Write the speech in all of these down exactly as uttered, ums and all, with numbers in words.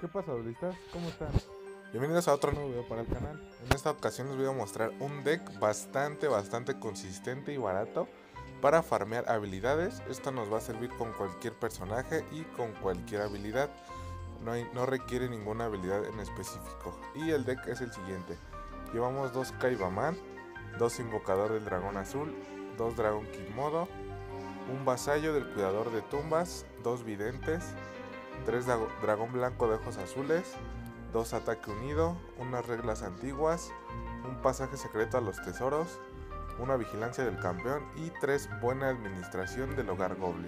¿Qué pasa, duelistas? ¿Cómo están? Bienvenidos a otro nuevo video para el canal. En esta ocasión les voy a mostrar un deck bastante, bastante consistente y barato para farmear habilidades. Esto nos va a servir con cualquier personaje y con cualquier habilidad. No, hay, no requiere ninguna habilidad en específico. Y el deck es el siguiente. Llevamos dos Kaibaman, dos Invocador del Dragón Azul, dos Dragon Kid Modo, un Vasallo del Cuidador de Tumbas, dos Videntes, tres Dragón Blanco de Ojos Azules, dos Ataque Unido, unas Reglas Antiguas, un Pasaje Secreto a los Tesoros, una Vigilancia del Campeón y tres Buena Administración del Hogar Goblin.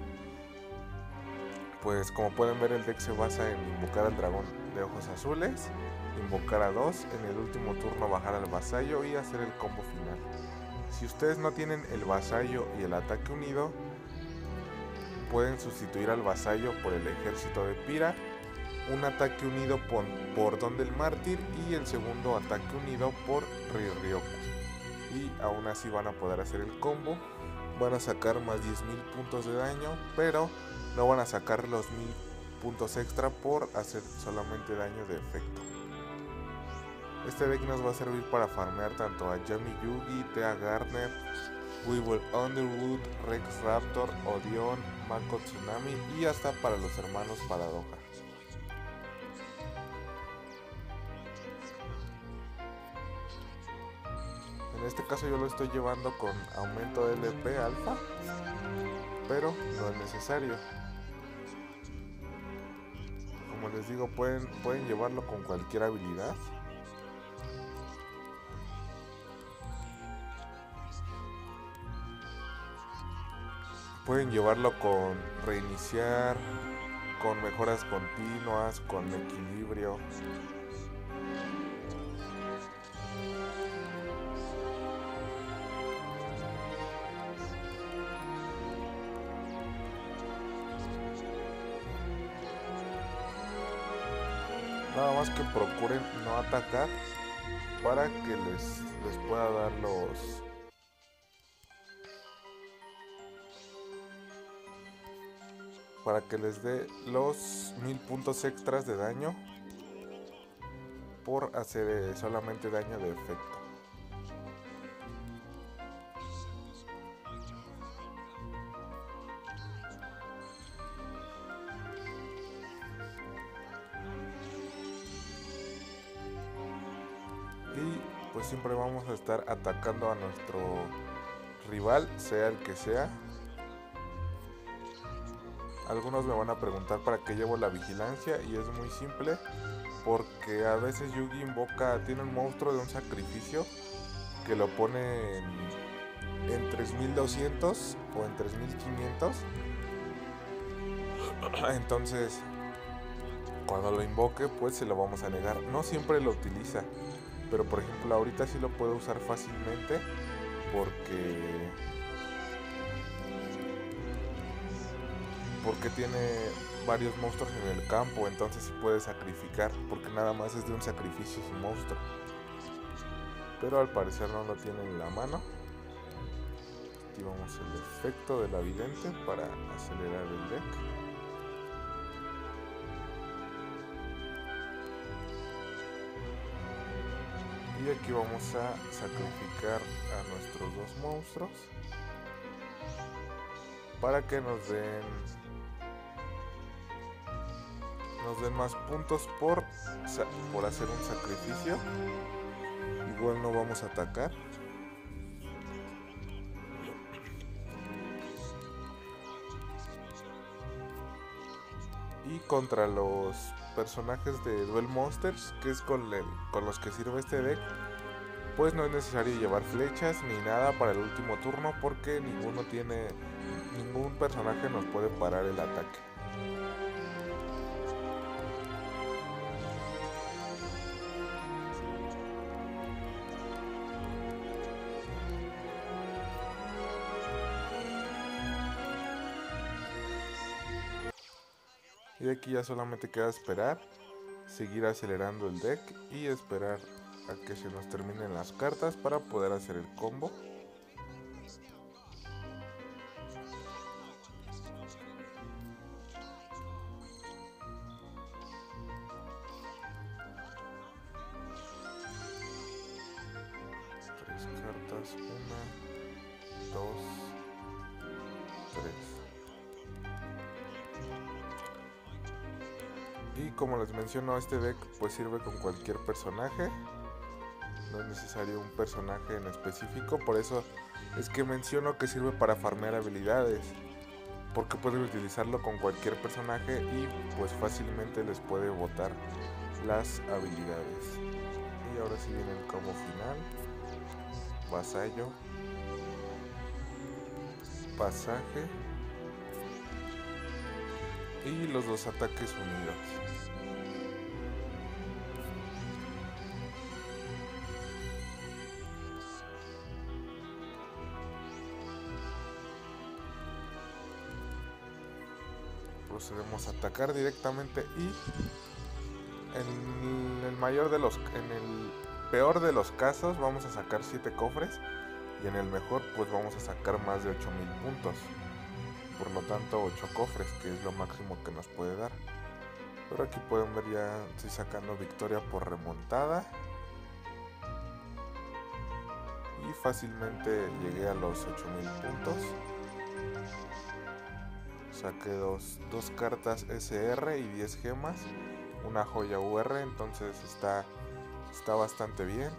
Pues como pueden ver, el deck se basa en invocar al Dragón de Ojos Azules, invocar a dos, en el último turno bajar al Vasallo y hacer el combo final. Si ustedes no tienen el Vasallo y el Ataque Unido, pueden sustituir al Vasallo por el Ejército de Pira, un Ataque Unido por, por Don del Mártir y el segundo Ataque Unido por Rirrioku. Y aún así van a poder hacer el combo. Van a sacar más diez mil puntos de daño, pero no van a sacar los mil puntos extra por hacer solamente daño de efecto. Este deck nos va a servir para farmear tanto a Yami Yugi, Thea Garner, Weevil Underwood, Rex Raptor, Odion, Mako Tsunami y hasta para los hermanos Paradoja. En este caso yo lo estoy llevando con aumento de L P alfa, pero no es necesario. Como les digo, pueden, pueden llevarlo con cualquier habilidad. Pueden llevarlo con reiniciar, con mejoras continuas, con equilibrio. Nada más que procuren no atacar para que les, les pueda dar los... para que les dé los mil puntos extras de daño por hacer solamente daño de efecto. Y pues siempre vamos a estar atacando a nuestro rival, sea el que sea. Algunos me van a preguntar para qué llevo la vigilancia, y es muy simple, porque a veces Yugi invoca, tiene un monstruo de un sacrificio que lo pone en, en tres mil doscientos o en tres mil quinientos. Entonces cuando lo invoque pues se lo vamos a negar. No siempre lo utiliza, pero por ejemplo ahorita sí lo puedo usar fácilmente porque porque tiene varios monstruos en el campo, entonces sí puede sacrificar, porque nada más es de un sacrificio su monstruo. Pero al parecer no lo tiene en la mano. Activamos el efecto de la vidente para acelerar el deck. Y aquí vamos a sacrificar a nuestros dos monstruos para que nos den nos den más puntos por, por hacer un sacrificio. Igual no vamos a atacar. Y contra los personajes de Duel Monsters, que es con, el, con los que sirve este deck, pues no es necesario llevar flechas ni nada para el último turno, porque ninguno tiene, ningún personaje nos puede parar el ataque. Y aquí ya solamente queda esperar, seguir acelerando el deck y esperar a que se nos terminen las cartas para poder hacer el combo. cartas. Una, dos, tres. Y como les menciono, este deck pues sirve con cualquier personaje. No es necesario un personaje en específico. Por eso es que menciono que sirve para farmear habilidades, porque pueden utilizarlo con cualquier personaje y pues fácilmente les puede botar las habilidades. Y ahora sí viene el combo final. Vasallo, pasaje y los dos ataques unidos. Procedemos a atacar directamente y en el mayor de los en el peor de los casos vamos a sacar siete cofres y en el mejor pues vamos a sacar más de ocho mil puntos. Por lo tanto ocho cofres, que es lo máximo que nos puede dar. Pero aquí pueden ver, ya estoy sacando victoria por remontada y fácilmente llegué a los ocho mil puntos. Saqué dos, dos cartas S R y diez gemas, una joya U R, entonces está, está bastante bien.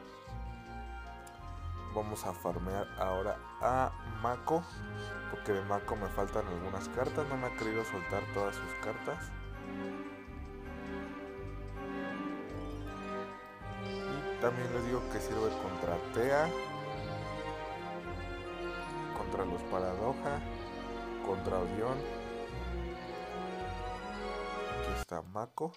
Vamos a farmear ahora a Mako, porque de Mako me faltan algunas cartas, no me ha querido soltar todas sus cartas. Y también les digo que sirve contra Tea, contra los Paradoja, contra Odion. Aquí está Mako.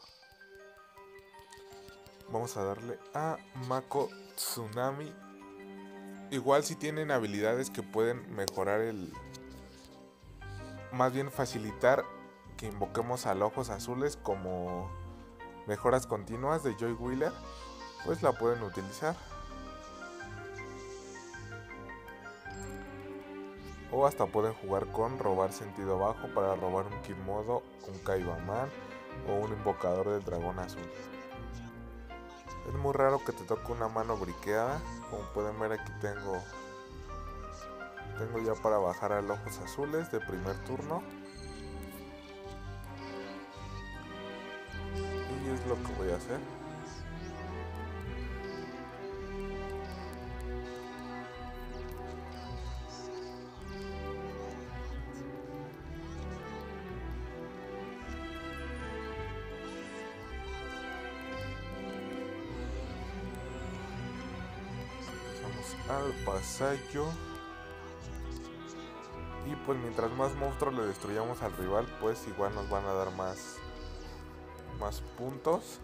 Vamos a darle a Mako Tsunami. Igual si tienen habilidades que pueden mejorar el... Más bien facilitar que invoquemos a Ojos Azules, como mejoras continuas de Joy Wheeler, pues la pueden utilizar. O hasta pueden jugar con robar sentido bajo para robar un Kimodo, un Kaibaman o un invocador del dragón azul. Es muy raro que te toque una mano briqueada. Como pueden ver, aquí tengo Tengo ya para bajar a Ojos Azules de primer turno. Y es lo que voy a hacer. Al vasallo. Y pues mientras más monstruos le destruyamos al rival, pues igual nos van a dar más más puntos.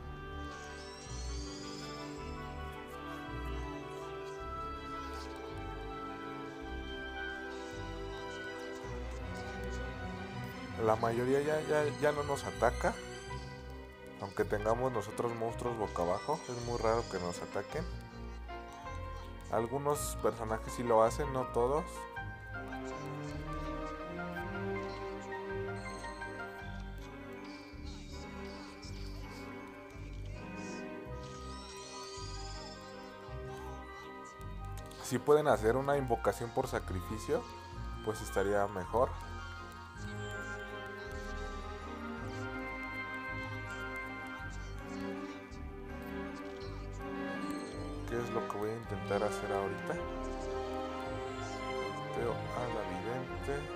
La mayoría ya, ya, ya no nos ataca, aunque tengamos nosotros monstruos boca abajo. Es muy raro que nos ataquen. Algunos personajes sí lo hacen, no todos. Si pueden hacer una invocación por sacrificio, pues estaría mejor. ¿Qué es lo que voy a intentar hacer ahorita? Veo a la vidente.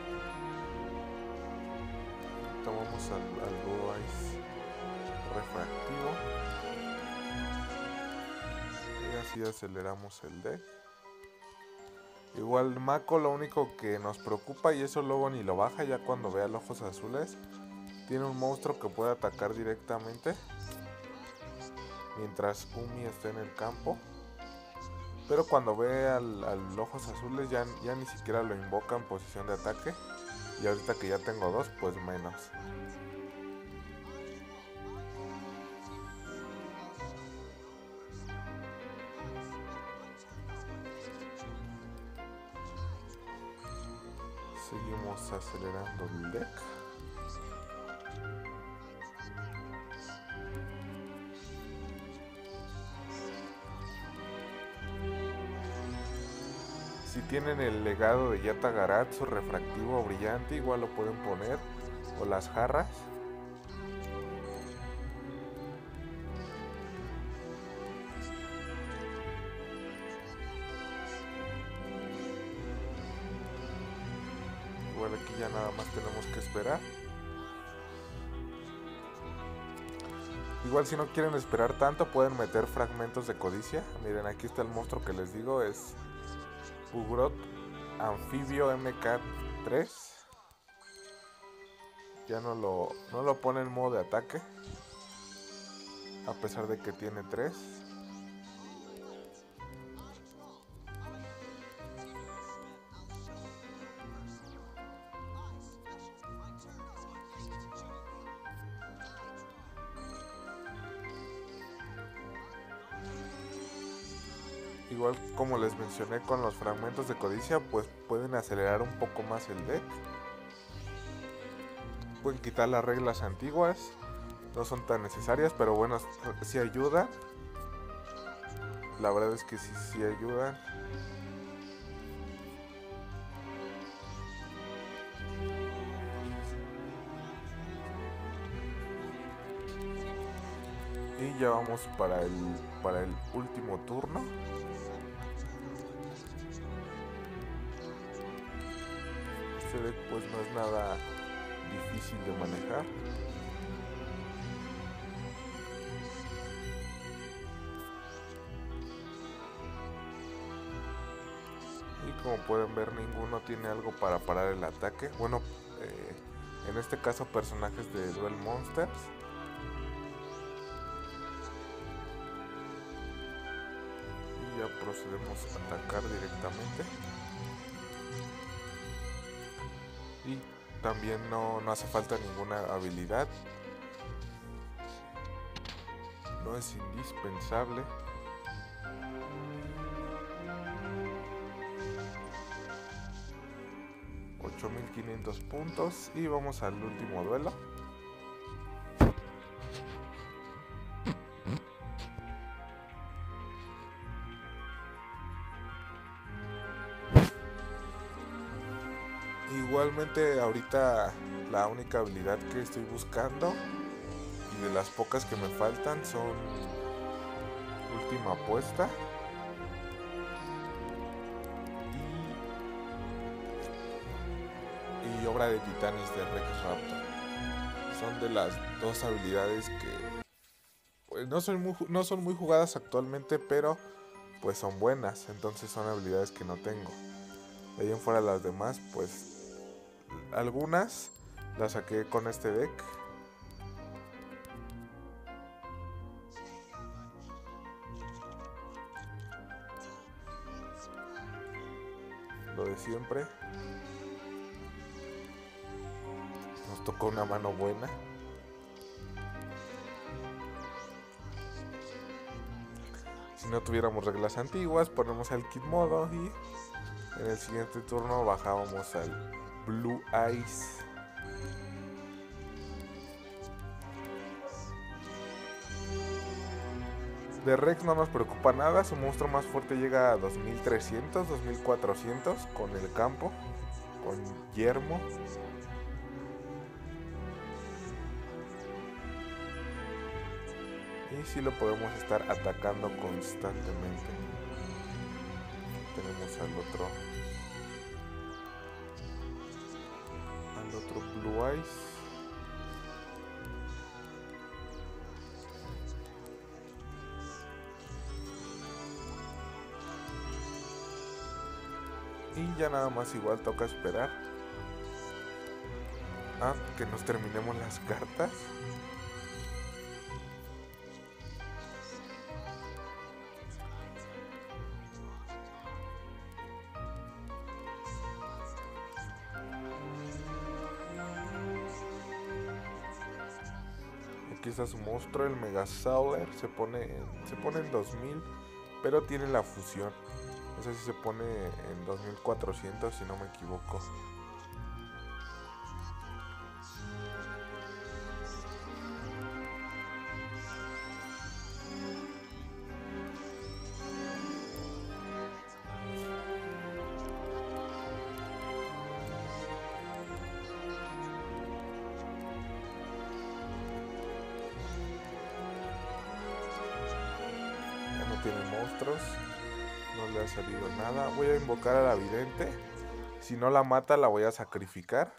Tomamos al, al Blue Eyes refractivo. Y así aceleramos el deck. Igual Mako lo único que nos preocupa, y eso luego ni lo baja ya cuando vea los Ojos Azules, tiene un monstruo que puede atacar directamente mientras Umi esté en el campo. Pero cuando ve al, al Ojos Azules ya, ya ni siquiera lo invoca en posición de ataque. Y ahorita que ya tengo dos, pues menos. Seguimos acelerando el deck. tienen el legado de Yata-Garasu refractivo brillante, igual lo pueden poner, o las jarras. Igual aquí ya nada más tenemos que esperar. Igual si no quieren esperar tanto, pueden meter fragmentos de codicia. Miren, aquí está el monstruo que les digo, es Ugrot Anfibio M K tres. Ya no lo, no lo pone en modo de ataque, a pesar de que tiene tres. Igual como les mencioné con los fragmentos de codicia, pues pueden acelerar un poco más el deck. Pueden quitar las reglas antiguas, no son tan necesarias, pero bueno, sí ayudan. La verdad es que sí, sí ayudan. Y ya vamos para el, para el último turno. Este deck pues no es nada difícil de manejar. Y como pueden ver, ninguno tiene algo para parar el ataque. Bueno, eh, en este caso personajes de Duel Monsters. Y ya procedemos a atacar directamente. Y también no, no hace falta ninguna habilidad. No es indispensable. ocho mil quinientos puntos y vamos al último duelo. Igualmente ahorita la única habilidad que estoy buscando y de las pocas que me faltan son Última Apuesta y, y Obra de Titanes de Rex Raptor. Son de las dos habilidades que pues, no son muy, no son muy jugadas actualmente, pero pues son buenas, entonces son habilidades que no tengo. De ahí en fuera las demás, pues algunas las saqué con este deck. Lo de siempre. Nos tocó una mano buena. Si no tuviéramos reglas antiguas, ponemos el kit modo y en el siguiente turno bajábamos al Blue Eyes. De Rex no nos preocupa nada, su monstruo más fuerte llega a dos mil trescientos, dos mil cuatrocientos con el campo, con Yermo. Y sí lo podemos estar atacando constantemente. Tenemos al otro al otro Blue Eyes. Y ya nada más igual toca esperar a que nos terminemos las cartas. Aquí está su monstruo, el Megasauler. Se pone en, se pone en dos mil, pero tiene la fusión. Ese sí se pone en dos mil cuatrocientos si no me equivoco. tiene monstruos. No le ha salido nada. Voy a invocar a la vidente. Si no la mata, la voy a sacrificar.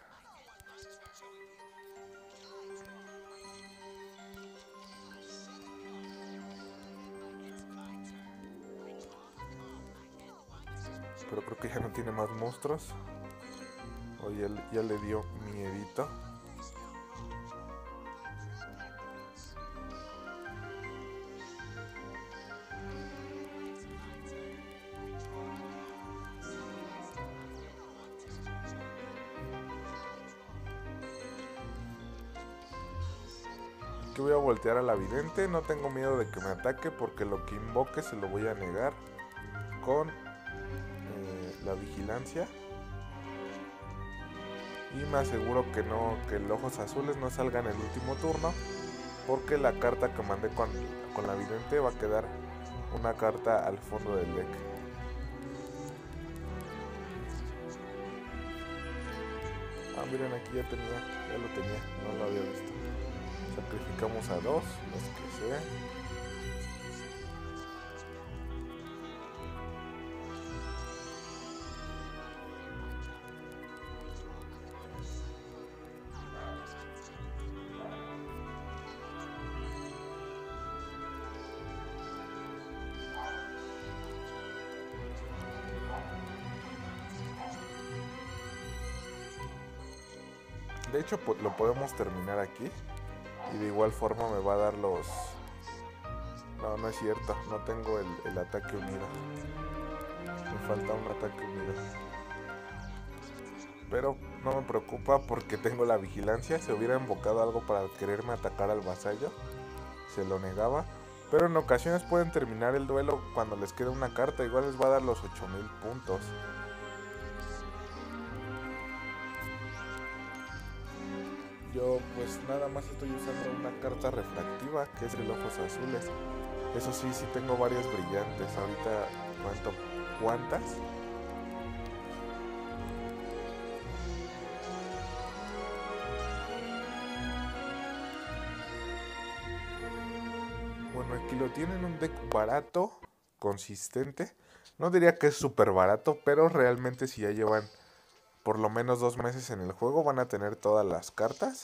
Pero creo que ya no tiene más monstruos. O ya, ya le dio miedito. Que voy a voltear a la vidente. No tengo miedo de que me ataque porque lo que invoque se lo voy a negar con eh, la vigilancia. Y me aseguro que no, que el ojos azules no salga en el último turno, porque la carta que mandé con, con la vidente va a quedar una carta al fondo del deck. Ah, miren, aquí ya tenía, ya lo tenía, no lo había visto. Sacrificamos a dos, los que sea. De hecho, pues, lo podemos terminar aquí. Y de igual forma me va a dar los... No, no es cierto. No tengo el, el ataque unido. Me falta un ataque unido. Pero no me preocupa porque tengo la vigilancia. Si hubiera invocado algo para quererme atacar al vasallo, se lo negaba. Pero en ocasiones pueden terminar el duelo cuando les queda una carta. Igual les va a dar los ocho mil puntos. Yo pues nada más estoy usando una carta refractiva, que es el ojos azules. Eso sí, sí tengo varias brillantes. Ahorita cuento cuántas. Bueno, aquí lo tienen, un deck barato, consistente. No diría que es súper barato, pero realmente si ya llevan por lo menos dos meses en el juego van a tener todas las cartas.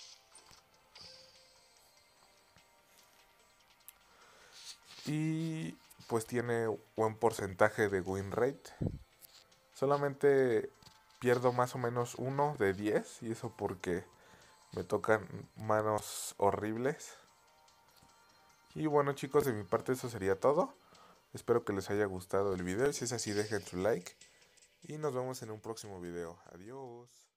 Y pues tiene buen porcentaje de win rate. Solamente pierdo más o menos uno de diez. Y eso porque me tocan manos horribles. Y bueno chicos, de mi parte eso sería todo. Espero que les haya gustado el video. Si es así, dejen su like. Y nos vemos en un próximo video. Adiós.